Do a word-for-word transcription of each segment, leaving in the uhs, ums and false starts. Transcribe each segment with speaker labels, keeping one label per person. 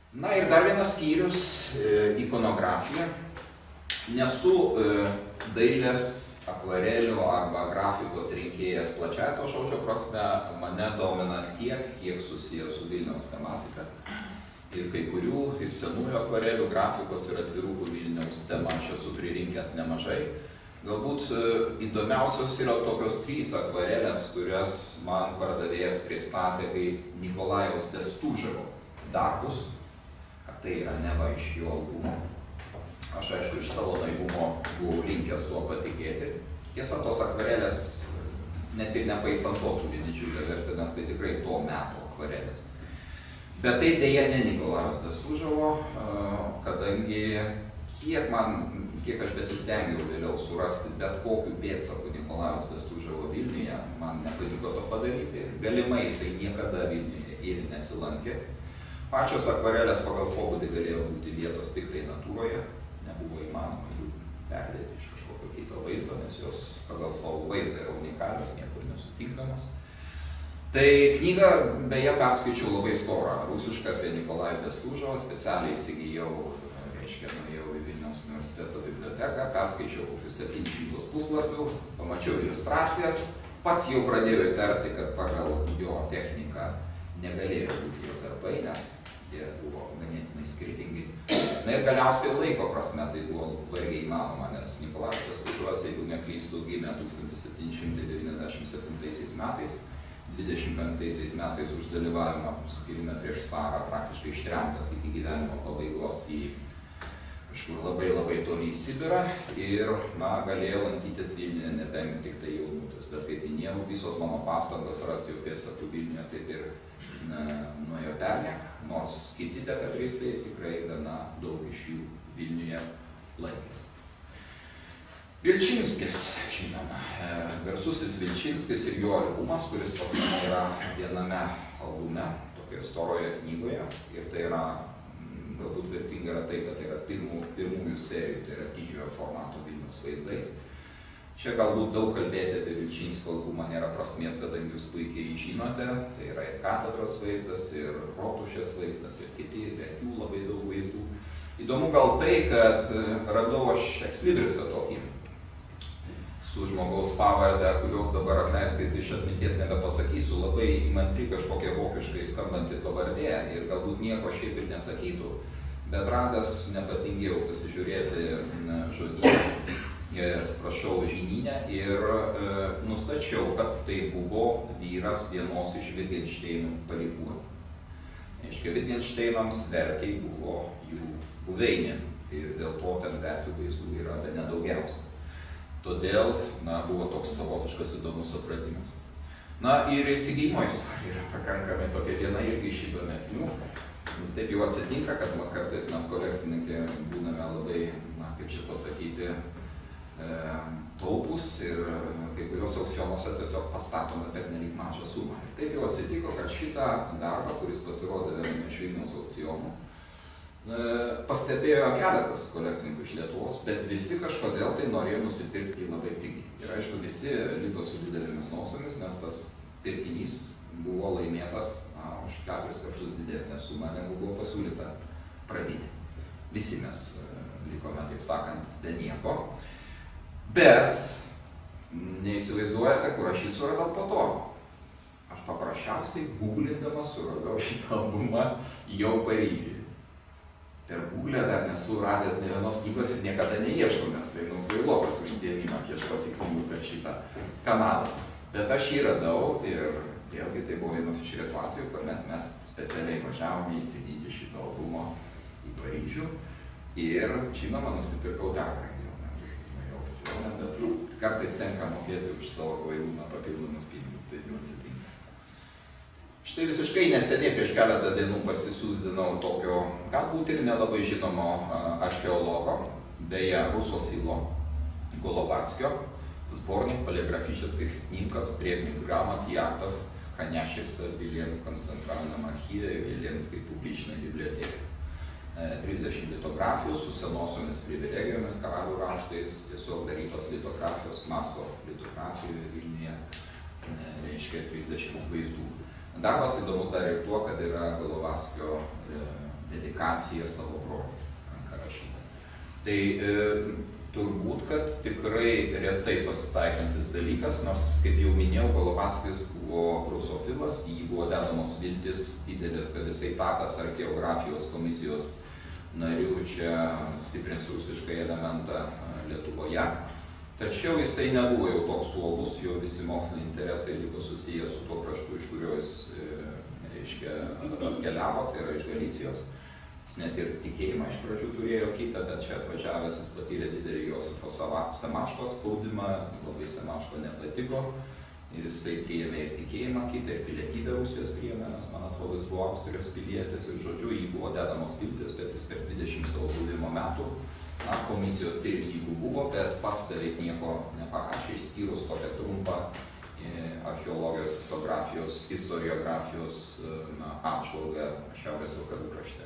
Speaker 1: Na ir dar vienas skyrius - ikonografija. Nesu dailės, akvarelių arba grafikos rinkėjas plačiai to žodžio prasme, mane domina tiek, kiek susijęs su Vilniaus tematika. Ir kai kurių, ir senųjų akvarelių, grafikos ir atvirukų Vilniaus tema čia esu pririnkęs nemažai. Galbūt įdomiausios yra tokios trys akvarelės, kurias man pardavėjas pristatė kaip Nikolajaus Bestūževo darbus, kad tai yra neva iš jo albumo. Aš aišku iš savo naivumo buvau linkęs tuo patikėti. Tiesa, tos akvarelės net ir nepaisant to turi didžiulę vertę, nes tai tikrai to meto akvarelės. Bet tai dėja ne Nikolajaus Bestūževo, kadangi kiek man, kiek aš besistengiau vėliau surasti bet kokiu pėdsaku Nikolajaus Bestūževo Vilniuje, man nepavyko to padaryti. Galimai jisai niekada Vilniuje ir nesilankė. Pačios akvarelės pagal pobūdį galėjo būti vietos tikrai natūroje, nebuvo įmanoma jų perdėti iš kažkokio kito vaizdo, nes jos pagal savo vaizdą yra unikalios, niekur nesutinkamos. Tai knygą beje perskaičiau labai storą, rusišką apie Nikolajų Bestūževą, specialiai įsigijau, reiškia, nuėjau į Vilniaus universiteto biblioteką, perskaičiau kokius septynis šimtus puslapių, pamačiau iliustracijas, pats jau pradėjau įtarti, kad pagal jo techniką negalėjo būti jo darbai, nes jie buvo ganėtinai skirtingi. Na ir galiausiai laiko prasme tai buvo vargiai įmanoma, nes Nikolajus Bestūževas, jeigu neklystų, gimė tūkstantis septyni šimtai devyniasdešimt septintaisiais metais, dvidešimt penktaisiais metais už dalyvavimą sukilime prieš carą praktiškai ištremtas iki gyvenimo pabaigos į kažkur labai labai toli į Sibirą ir, na, galėjo lankytis Vilniuje nebent tik tai jaunutis, bet kaip minėjau, visos mano pastangos rasti jo pėdsakų Vilniuje taip ir nuėjo perniek, nors kiti teatristai tikrai gana daug iš jų Vilniuje lankėsi. Vilčinskis, žinoma, garsusis Vilčinskis ir jo albumas, kuris pas mane yra viename albume, tokioje storoje knygoje, ir tai yra, galbūt vertinga yra tai, kad tai yra pirmų, pirmųjų serijų, tai yra didžiojo formato Vilniaus vaizdai. Čia galbūt daug kalbėti apie Vilčinsko albumą nėra prasmės, kadangi jūs puikiai jį žinote, tai yra ir katedros vaizdas, ir rotušės vaizdas, ir kiti, verkių labai daug vaizdų. Įdomu gal tai, kad radau aš ekslibrisą tokį, su žmogaus pavardę, kurios dabar atleiskite iš atminties nebepasakysiu, labai įmantri kažkokia vokiškai skambanti pavardė ir galbūt nieko šiaip ir nesakytų, bet radęs nepatingėjau pasižiūrėti žodyną, atsiprašau, žinyne ir e, nustačiau, kad tai buvo vyras vienos iš Wittgensteinų palikuonių. Reiškia, Wittgensteinams Verkiai buvo jų buveinė ir dėl to ten Verkių vaizdų yra bene daugiausia. Todėl, na, buvo toks savotiškas įdomus atradimas. Na ir įsigijimo istorija yra pakankamai tokia viena irgi iš įdomesnių. Taip jau atsitinka, kad kartais mes kolekcininkai būname labai, na, kaip čia pasakyti, e, taupus ir kai kurios aukcionuose tiesiog pastatome pernelyg mažą sumą. Ir taip jau atsitiko, kad šitą darbą, kuris pasirodė viename iš Vilniaus aukcionų, pastebėjo keletas kolekcininkų iš Lietuvos, bet visi kažkodėl tai norėjo nusipirkti labai pigiai. Ir aišku, visi liko su didelėmis nosomis, nes tas pirkinys buvo laimėtas na, už keturis kartus didesnę sumą, negu buvo pasiūlyta pradinė. Visi mes likome, taip sakant, be nieko. Bet neįsivaizduojate, kur aš jį suradau po to. Aš paprasčiausiai googlindamas suradau šitą albumą jau Paryžiuje. Per Google dar nesu radęs ne vienos knygos ir niekada neieškau, nes tai nu kvailokas užsiėmimas ieškoti knygų per šitą kanalą. Bet aš jį radau ir vėlgi tai buvo vienas iš retų atvejų, kuomet mes specialiai važiavome įsigyti šito albumo į Paryžių ir, žinoma, nusipirkau dar brangiau. Nuėjau aukcioną, bet nu, kartais tenka mokėti už savo kvailumą papildomus pinigus, taip jau atsitinka. Štai visiškai neseniai prieš keletą dienų parsisiųsdinau tokio, galbūt ir nelabai žinomo archeologo, beje, rusofilo Golovatskio, Zbornik полиграфических снимков с древних грамот и актов, хранящихся в Виленском центральном архиве Виленской публичной библиотеки. trisdešimt litografijų su senosiomis privilegijomis, karalių raštais, tiesiog darytos litografijos, Marso litografijų Vilniuje, reiškia trisdešimt vaizdų. Darbas įdomus dar ir tuo, kad yra Golovatskio dedikacija savo broliui, ranka rašyta. Tai e, turbūt, kad tikrai retai pasitaikantis dalykas, nors, kaip jau minėjau, Golubatskis buvo rusofilas, jį buvo dedamos viltis didelės, kad jisai tapęs archeografijos komisijos narių čia stiprins rusišką elementą Lietuvoje. Tačiau jisai nebuvo jau toks uolus, jo visi moksliniai interesai liko susiję su tuo kraštu, iš kurio jis, reiškia, atkeliavo, tai yra iš Galicijos. Jis net ir tikėjimą iš pradžių turėjo kitą, bet čia atvažiavęs jis patyrė didelį Josifo Semaškos spaudimą, labai Semaško nepatiko ir jisai priėmė ir tikėjimą kitą, ir pilietybę Rusijos priėmė, nes man atrodo jis buvo Austrijos pilietis ir žodžiu, jį buvo dedamos viltis, bet jis per dvidešimt savo buvimo metų na, komisijos pirmininkų buvo, bet pats beveik nieko neparašė, išskyrus tokią trumpą archeologijos, istoriografijos, istoriografijos na, apžvalgą Šiaurės vakarų krašte.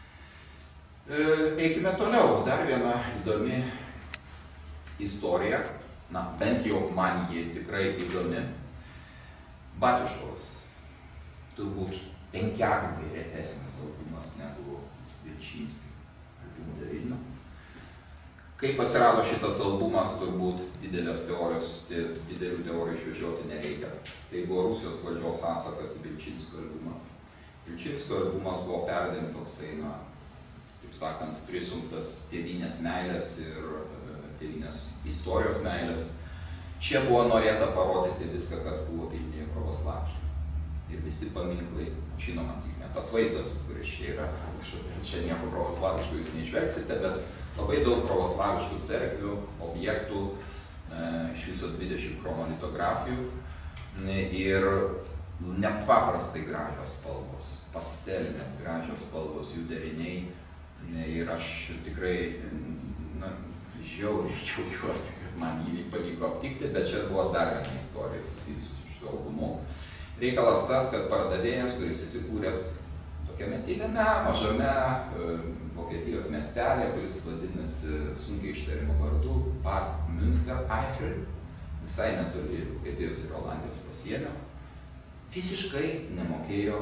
Speaker 1: Eikime toliau. Dar viena įdomi istorija, na, bent jau man ji tikrai įdomi. Batiuškovas. Turbūt penkiagubai retesnis albumas negu Vilčinskio albumų Vilnių. Kai pasirado šitas albumas, turbūt didelės teorijos, didelių teorijų išvežioti nereikia. Tai buvo Rusijos valdžios atsakas į Vilčinskio albumą. Vilčinskio albumas buvo perdėm toksai, na, taip sakant, prisunktas tėvynės meilės ir tėvynės istorijos meilės. Čia buvo norėta parodyti viską, kas buvo Vilniuje pravoslaviška. Ir visi paminklai, žinoma, tik ne tas vaizdas, kuris čia yra, čia nieko pravoslaviško jūs neišvengsite, bet labai daug pravoslaviškų cerkvių, objektų, iš viso dvidešimt chromolitografijų ir nepaprastai gražios spalvos, pastelinės gražios spalvos, jų deriniai. Ir aš tikrai, na, žiauriai džiaugiuosi, kad man jį pavyko aptikti, bet čia buvo dar viena istorija susijusi su šituo albumu. Reikalas tas, kad pardavėjas, kuris įsikūręs tokiame tylėme, mažame Vokietijos miestelė, kuris vadinasi sunkiai ištarimu vardu Bad Münstereifel, visai netoli Vokietijos ir Olandijos pasienio, visiškai nemokėjo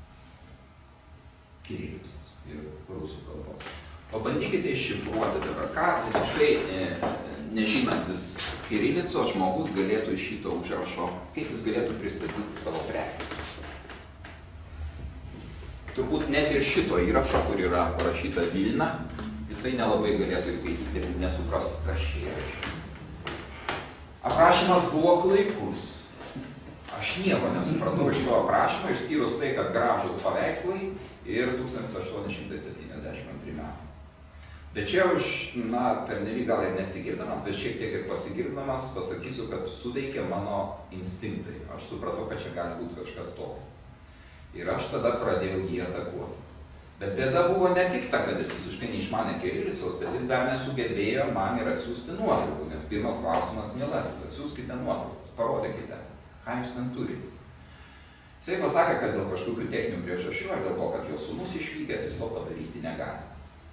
Speaker 1: kirilicos ir rusų kalbos. Pabandykite iššifruoti dabar, ką visiškai nežinantis kirilicos žmogus galėtų iš šito užrašo, kaip jis galėtų pristatyti savo prekę. Turbūt net ir šito įrašo, kur yra parašyta Vilna, jisai nelabai galėtų įskaityti ir nesuprastų, kas čia yra. Aprašymas buvo klaikus. Aš nieko nesupratau iš to aprašymo, išskyrus tai, kad gražus paveikslai ir tūkstantis aštuoni šimtai septyniasdešimt antri metai. Bet čia už, na, pernelyg gal ir nesigirdamas, bet šiek tiek ir pasigirdamas, pasakysiu, kad suveikė mano instinktai. Aš supratau, kad čia gali būti kažkas tokio. Ir aš tada pradėjau jį atakuoti. Bet bėda buvo ne tik ta, kad jis visiškai neišmanė kirilicos, bet jis dar nesugebėjo man ir atsiųsti nuotraukų, nes pirmas klausimas, mielasis, atsiųskite nuotraukas, parodykite, ką jūs ten turite. Jisai pasakė, kad dėl kažkokių techninių priežasčių, ar dėl to, kad jo sūnus išvykęs, jis to padaryti negali.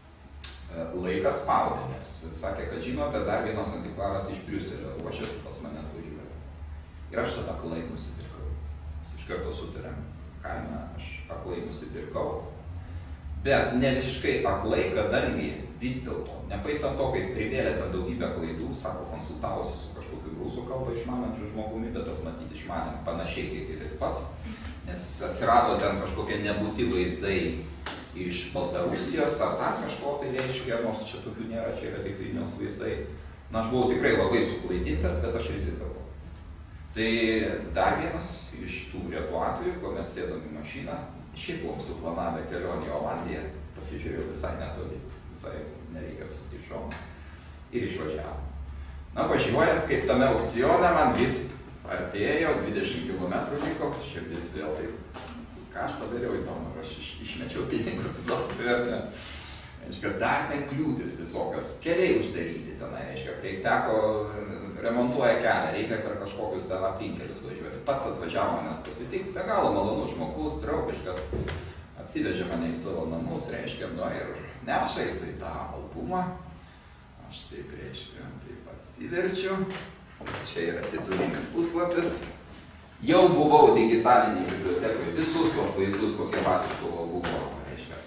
Speaker 1: Laikas spaudė, nes sakė, kad žinote, dar vienas antikvaras iš Briuselio ruošiasi pas mane atvažiuoti. Ir aš tada aklai nusipirkau. Mes iš karto sutarėm kainą, aš aklai nusipirkau. Bet ne visiškai aklai, kadangi vis dėlto, nepaisant to, kai jis privėlė ten daugybę klaidų, sako, konsultavosi su kažkokiu rusų kalbą išmanančiu žmogumi, bet tas matyti išmanė panašiai kaip ir jis pats, nes atsirado ten kažkokie nebūti vaizdai iš Baltarusijos ar dar kažko, tai reiškia, nors čia tokių nėra, čia yra tik Vilniaus vaizdai. Na, aš buvau tikrai labai suklaidintas, bet aš rizikavau. Tai dar vienas iš tų retų atvejų, kuomet sėdam į mašiną, šiaip buvom suplanavę kelionį į Olandiją, pasižiūrėjau visai netoli, visai nereikia sukti šoną ir išvažiavom. Na, važiuojant, kaip tame aukcione, man vis artėjo, dvidešimt kilometrų liko, širdis vėl taip, ką aš padariau įdomu, aš iš, išmečiau pinigus, ar ne. Reiškia, dar ten kliūtis visokios, keliai uždaryti tenai, reiškia, kai teko remontuoja kelią, reikia per kažkokius ten aplinkelius važiuoti. Pats atvažiavo manęs pasitikti, be galo malonus žmogus, draugiškas, atsivežė mane į savo namus, reiškia, nu ir neša jisai tą albumą. Aš taip, reiškia, taip atsiverčiu, čia yra titulinis puslapis. Jau buvau digitaliniai bibliotekoje, visus tos vaizdus, kokie Batiuškovo buvo, reiškia,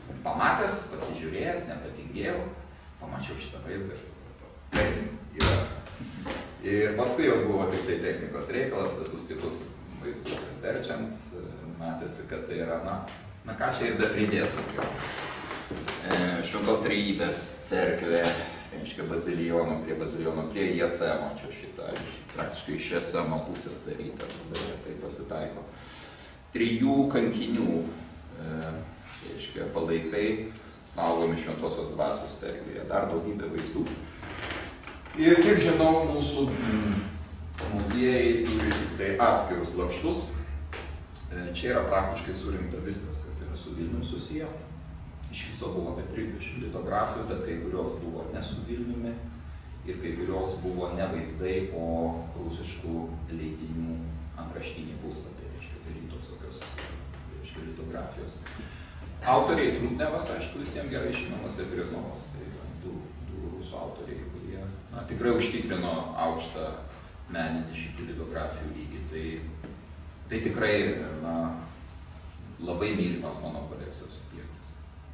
Speaker 1: pamatęs, pasižiūrėjęs, nepatingėjau, pamačiau šitą vaizdą ir supratau. Tai yra. Ir paskui jau buvo tik tai technikos reikalas, visus kitus vaizdus verčiant, matėsi, kad tai yra, na, na ką čia ir bepridėtų. Šventos Trejybės cerkvė, reiškia bazilijonų prie bazilijonų, prie I S M, čia šitą, praktiškai iš I S M pusės daryta, tai pasitaiko. Trijų kankinių, reiškia, palaikai saugomi Šventosios Dvasios cerkvėje, dar daugybė vaizdų. Ir kiek žinau, mūsų muziejai turi tik tai atskirus lakštus. Čia yra praktiškai surinkta viskas, kas yra su Vilnium susiję. Iš viso buvo apie trisdešimt litografijų, bet kai kurios buvo ne su Vilniumi ir kai kurios buvo ne vaizdai, o rusiškų leidinių antraštiniai puslapiai, reiškia, darytos tokios, reiškia, litografijos. Autoriai Trutnevas, aišku, visiems gerai žinomas, ir Greznovas, tai du, du rusų autoriai, kurie na, tikrai užtikrino aukštą meninį šitų litografijų lygį. Tai, tai tikrai na, labai mylimas mano kolekcijos subjektas.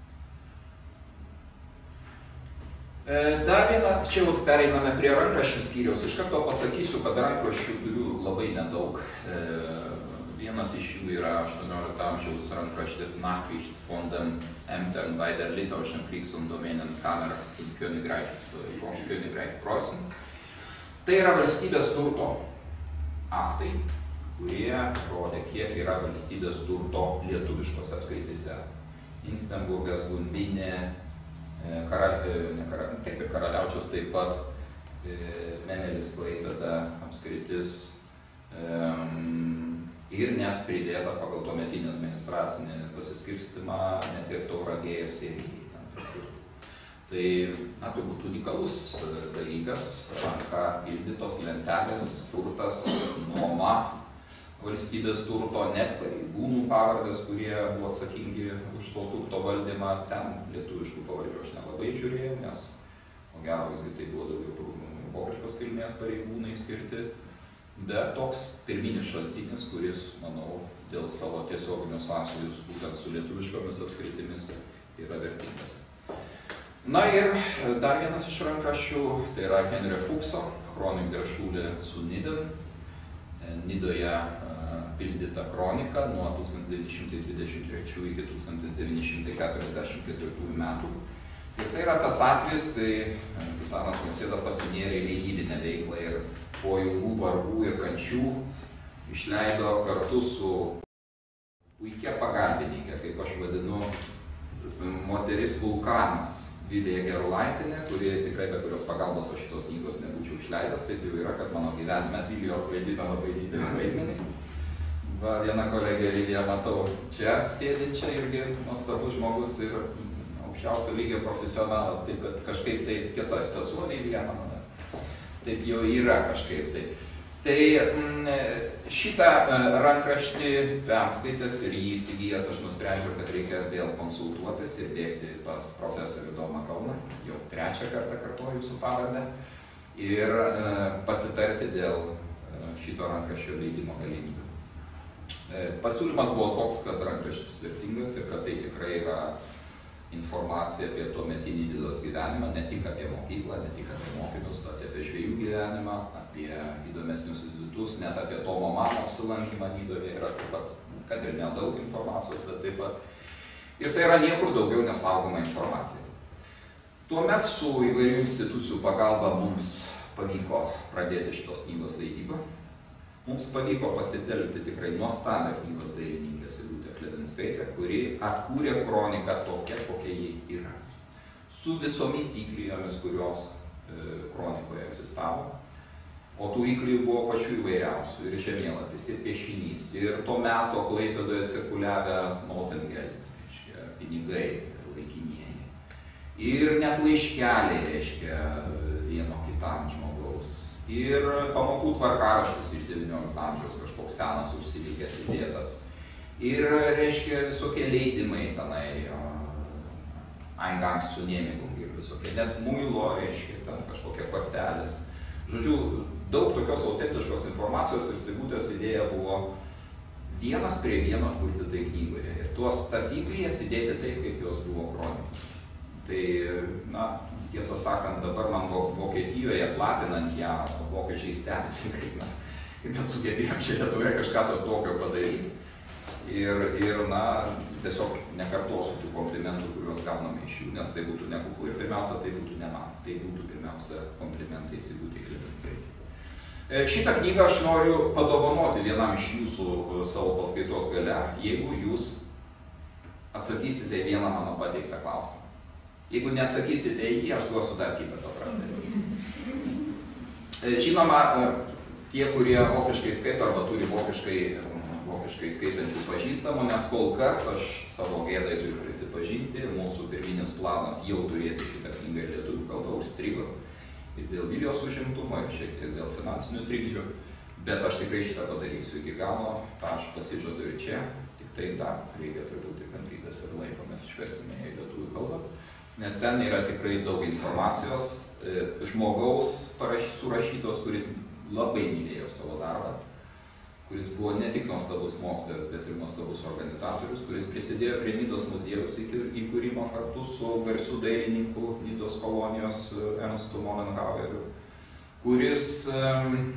Speaker 1: Dar vieną, čia jau pereiname prie rankraščių skyriaus. Iš karto pasakysiu, kad rankraščių turiu labai nedaug. Vienas iš jų yra aštuoniolikto amžiaus rankraštis Nachricht von dem Ämtern bei der Litauischen Kriegs- und Domänenkammer in Königreich Preußen. Tai yra valstybės turto aktai, kurie rodė, kiek yra valstybės turto lietuviškose apskrityse. Instenburgas, Gumbinė, karal, ne karal, kaip ir Karaliaučius taip pat, Memelis, Klaipėda, apskritis. Um, ir net pridėta pagal tuometinį administracinį pasiskirstimą net ir Tauragė ir Seirijai tam priskirti. Tai, na, tai būtų unikalus dalykas, ranka pildytos lentelės, turtas, nuoma valstybės turto, net pareigūnų pavardės, kurie buvo atsakingi už to turto valdymą. Ten lietuviškų pavardžių aš nelabai žiūrėjau, nes, ko gero, visgi tai buvo daugiau vokiškos kilmės pareigūnai skirti. Bet toks pirminis šaltinis, kuris, manau, dėl savo tiesioginių sąsajų būtent su lietuviškomis apskritimis yra vertingas. Na ir dar vienas iš rankraščių, tai yra Henrio Fukso, Chronik der Schule zu Nidden, Nidoje pildyta kronika nuo tūkstantis devyni šimtai dvidešimt trečių iki tūkstantis devyni šimtai keturiasdešimt ketvirtųjų metų. Ir tai yra tas atvejis, kai Gitanas Nausėda pasinėrė į leidybinę veiklą ir po ilgų vargų ir kančių išleido kartu su puikia pagalbininkė, kaip aš vadinu, moteris vulkanas Vilija Gerulaitienė, kuri tikrai be kurios pagalbos aš šitos knygos nebūčiau išleidęs, taip jau yra, kad mano gyvenime Vilijos vaidina labai didelį vaidmenį. Va, viena kolegė Vilija matau čia sėdinčia, irgi nuostabus žmogus ir aukščiausio lygio profesionalas, taip kad kažkaip tai tiesa, sesuo Vilija mano. Taip jau yra kažkaip tai. Tai šitą rankraštį perskaitęs ir jį įsigijęs, aš nusprendžiau, kad reikia vėl konsultuotis ir bėgti pas profesorių Domą Kauną, jau trečią kartą kartuoju jūsų pavardę, ir pasitarti dėl šito rankraščio leidimo galimybių. Pasiūlymas buvo toks, kad rankraštis vertingas ir kad tai tikrai yra informacija apie tuometinį Nidos gyvenimą, ne tik apie mokyklą, ne tik apie mokinius, bet apie žvejų gyvenimą, apie įdomesnius vizitus, net apie Tomo Mano apsilankymą Nidoje yra taip pat, kad ir nedaug informacijos, bet taip pat. Ir tai yra niekur daugiau nesaugoma informacija. Tuomet su įvairių institucijų pagalba mums pavyko pradėti šitos knygos leidybą. Mums pavyko pasitelkti tikrai nuostabią knygos dailininkę Sigutę Klevinskaitę, kuri atkūrė kroniką tokia, kokia ji yra. Su visomis įklijomis, kurios e, kronikoje egzistavo. O tų įklijų buvo pačių įvairiausių. Ir žemėlapis, ir piešinys, ir to meto Klaipėdoje cirkuliavę Notengel, reiškia, pinigai laikinieji. Ir net laiškeliai, reiškia, vieno kitam žmogaus. Ir pamokų tvarkaraštis iš devyniolikto amžiaus, kažkoks senas užsilikęs įdėtas. Ir, reiškia, visokie leidimai tenai, Eingangszugenehmigung ir visokie, net muilo, reiškia, ten kažkokie kortelės. Žodžiu, daug tokios autentiškos informacijos ir Sigutės idėja buvo vienas prie vieno atkurti tai knygoje. Ir tuos tas įklijas įdėti taip, kaip jos buvo kronikos. Tai, na, tiesą sakant, dabar man Vokietijoje platinant ją, vokiečiai stebisi, kaip mes, kaip mes sugebėjom čia Lietuvoje kažką to tokio padaryti. Ir, ir, na, tiesiog nekartosiu tų komplimentų, kuriuos gauname iš jų, nes tai būtų nekuklu. Ir pirmiausia, tai būtų ne man. Tai būtų pirmiausia komplimentai Sigutei Klevinskaitei. Šitą knygą aš noriu padovanoti vienam iš jūsų savo paskaitos gale, jeigu jūs atsakysite į vieną mano pateiktą klausimą. Jeigu nesakysite į jį, aš duosiu dar kitą paprastesnį. Žinoma, tie, kurie vokiškai skaito arba turi vokiškai, vokiškai skaitančių pažįstamų, nes kol kas aš savo gėdai turiu prisipažinti, mūsų pirminis planas jau turėti šitą knygą ir lietuvių kalbą užstrigo. Ir dėl Vilijos užimtumo, ir šiek tiek dėl finansinių trikdžių, bet aš tikrai šitą padarysiu iki galo, tą aš pasižadu ir čia, tik tai dar reikia turbūt kantrybės ir laiko, mes išversime į lietuvių kalbą, nes ten yra tikrai daug informacijos, žmogaus surašytos, kuris labai mylėjo savo darbą, kuris buvo ne tik nuostabus mokytojas, bet ir nuostabus organizatorius, kuris prisidėjo prie Nidos muziejaus įkūrimo kartu su garsiu dailininku Nidos kolonijos Ernstu Mollenhaueriu, kuris um,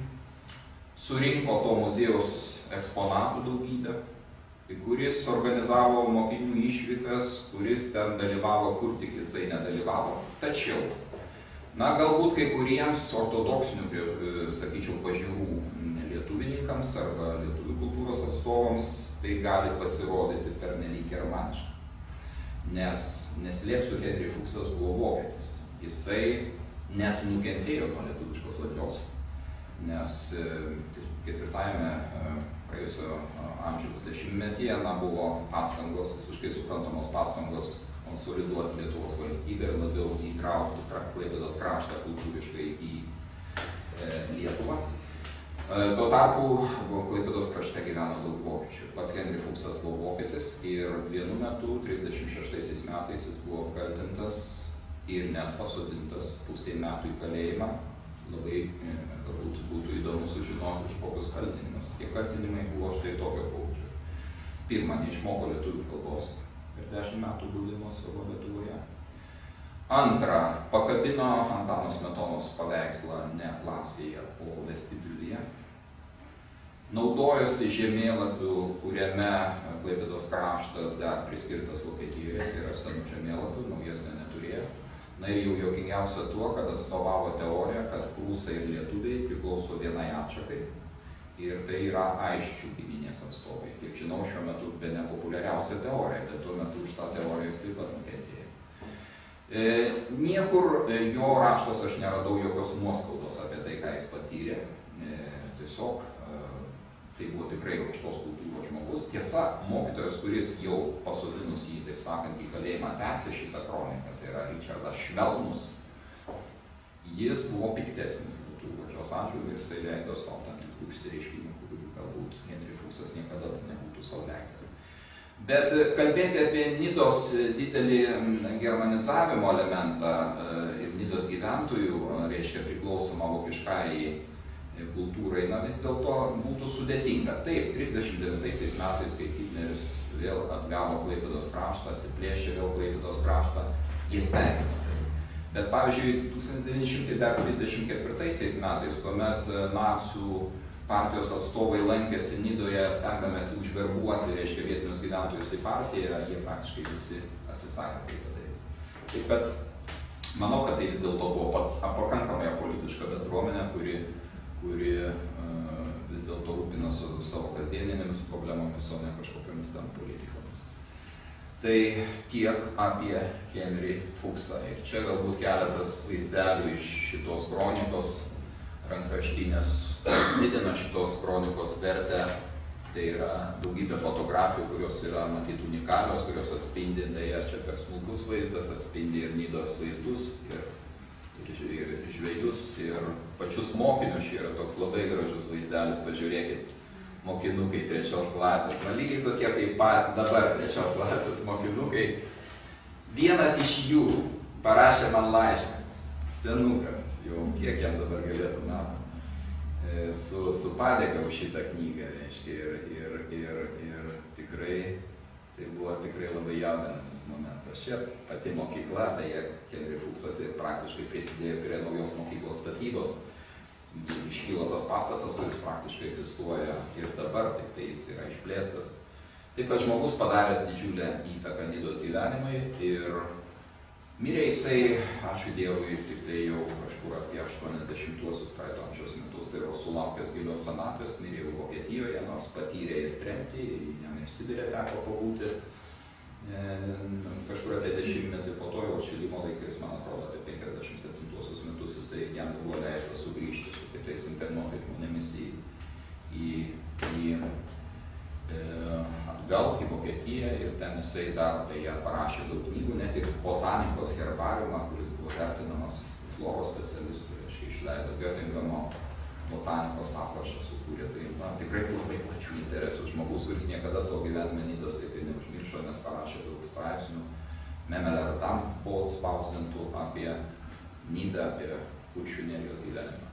Speaker 1: surinko to muziejaus eksponatų daugybę, kuris organizavo mokinių išvykas, kuris ten dalyvavo, kur tik jisai nedalyvavo. Tačiau, na, galbūt kai kuriems ortodoksinių, sakyčiau, pažiūrų lietuvininkams arba lietuvių kultūros atstovams tai gali pasirodyti pernelyg germaniška. Nes, neslėpsiu, Henry Fuchsas buvo vokietis. Jisai net nukentėjo nuo lietuviškos valdžios, nes ketvirtajame praėjusio amžiaus dešimtmetyje na, buvo pastangos, visiškai suprantamos pastangos konsoliduoti Lietuvos valstybę ir labiau įtraukti Klaipėdos kraštą kultūriškai į e, Lietuvą. E, tuo tarpu Klaipėdos krašte gyveno daug vokiečių. Pas Henry Fuchsas buvo vokietis ir vienu metu, trisdešimt šeštaisiais metais, jis buvo apkaltintas ir net pasodintas pusė metų į kalėjimą. Labai e, galbūt būtų įdomu sužinoti, už kokius kaltinimus. Tie kaltinimai buvo štai tokio pobūdžio. Pirma, neišmoko lietuvių kalbos per dešimt metų buvimo savo Lietuvoje. Antra, pakabino Antano Smetonos paveikslą ne klasėje, o vestibiulyje. Naudojosi žemėlapiu, kuriame Klaipėdos kraštas dar priskirtas Vokietijoje, tai yra senų žemėlapių, naujesnė neturėjo. Na ir jau juokingiausia tuo, kad atstovavo teoriją, kad prūsai ir lietuviai priklauso vienai atšakai. Ir tai yra Aisčių giminės atstovai. Kiek žinau, šiuo metu bene populiariausia teorija, bet tuo metu už tą teoriją jis taip pat nukentėjo. E, niekur jo raštos aš neradau jokios nuoskaudos apie tai, ką jis patyrė. E, tiesiog e, tai buvo tikrai aukštos kultūros žmogus. Tiesa, mokytojas, kuris jau pasodinus jį, taip sakant, į kalėjimą tęsė šitą kroniką, tai yra Ričardas Švelnus, jis buvo piktesnis lietuvių valdžios atžvilgiu ir jisai leido savo tam tikrų išsireiškimų, kurių galbūt Henry Fuchsas niekada nebūtų sau leidęs. Bet kalbėti apie Nidos didelį germanizavimo elementą ir Nidos gyventojų, reiškia priklausomą vokiškai kultūrai, na vis dėlto būtų sudėtinga. Taip, trisdešimt devintaisiais metais, kai Hitleris vėl atgavo Klaipėdos kraštą, atsiplėšė vėl Klaipėdos kraštą, jis tenkino. Bet pavyzdžiui, tūkstantis devyni šimtai trisdešimt ketvirtaisiais metais, kuomet nacių partijos atstovai lankėsi Nidoje, stengdamėsi užverbuoti, reiškia, vietinius gyventojus į partiją, jie praktiškai visi atsisakė tai padaryti. Taip kad manau, kad tai vis dėlto buvo pakankamai politiška bendruomenė, kuri, kuri uh, vis dėlto rūpina su savo kasdieninėmis problemomis, o ne kažkokiamis ten politikomis. Tai tiek apie Henry Fuchsą. Ir čia galbūt keletas vaizdelių iš šitos kronikos rankraštinės didina šitos kronikos vertę. Tai yra daugybė fotografijų, kurios yra matyt unikalios, kurios atspindi, tai ar čia per smulkus vaizdas, atspindi ir Nidos vaizdus, ir, ir, ir žvejus, ir pačius mokinius. Čia yra toks labai gražus vaizdelis, pažiūrėkit. Mokinukai trečios klasės, na lygiai tokie kaip dabar trečios klasės mokinukai. Vienas iš jų parašė man laišką, senukas, jau kiek jam dabar galėtų metų, su, su padėka už šitą knygą, reiškia, ir, ir, ir, čia pati mokykla, beje, Henry Fuchsas ir praktiškai prisidėjo prie naujos mokyklos statybos. Iškylo tas pastatas, kuris praktiškai egzistuoja ir dabar, tik tai jis yra išplėstas. Taip kad žmogus padaręs didžiulę įtaką Nidos gyvenimui ir mirė jisai, ačiū Dievui, tik tai jau kažkur apie aštuoniasdešimtuosius praeito amžiaus metus, tai yra sulaukęs gilios senatvės, mirė jau Vokietijoje, nors patyrė ir tremtį, jam ir Sibire teko pabūti e, kažkur apie dešimtmetį, po to jau atšilimo laikais, man atrodo, apie penkiasdešimt septintuosius metus jisai jam buvo leista sugrįžti su kitais internuotais žmonėmis į, į, į e, atgal į Vokietiją ir ten jisai dar beje parašė daug knygų, net ir botanikos herbariumą, kuris buvo vertinamas floros specialistų, reiškia išleido Göttingeno botanikos aprašą sukūrė, tai na, tikrai labai plačių interesų žmogus, kuris niekada savo gyvenime Nidos taip ir neužmiršo, nes parašė daug straipsnių, Memeler Dampfboot spausdintų apie Nidą, apie Kuršių nerijos gyvenimą.